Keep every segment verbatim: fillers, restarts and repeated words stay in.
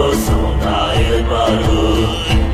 bulsam dair barı.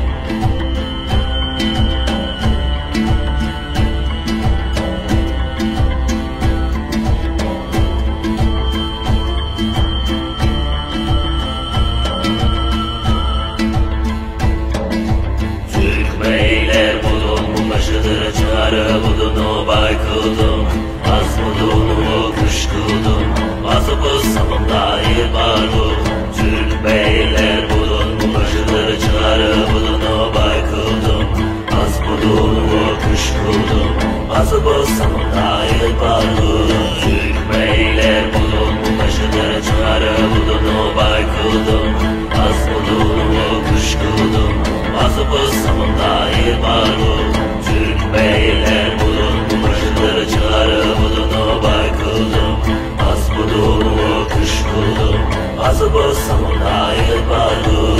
Çağrı budunu baykıldım, az budunu kışkıldım. Azı bulsam dair barı. Türk beyler budun bu başıdır. Çağrı budunu baykıldım, az budunu kışkıldım. Azı bulsam dair barı. Türk beyler budun bu başıdır. Çağrı budunu baykıldım, az budunu kışkıldım. Azı bulsam dair barı. Beyler bulun bu başıdır. Çağrı budunu baykıldım, az budunu kışkıldım. Azı bulsam dair barı.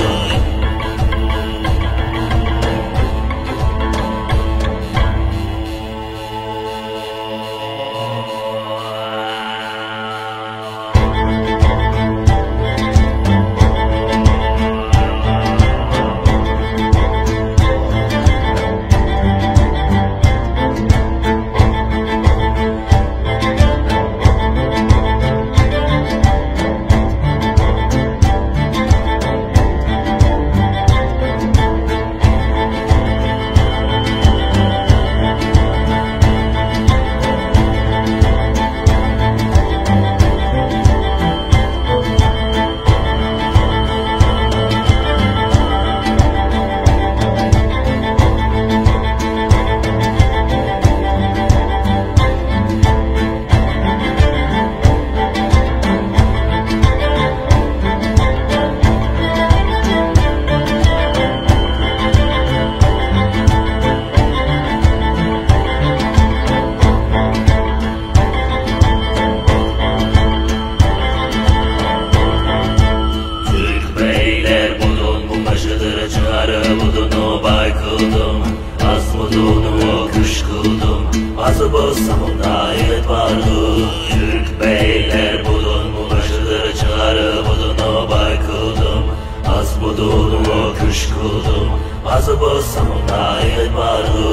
Çağrı budunu baykıldım, az budunu kışkıldım. Azı bulsam dair barı. Türk beyler budun bu başıdır. Çağrı budunu baykıldım, az budunu kışkıldım. Azı bulsam dair barı.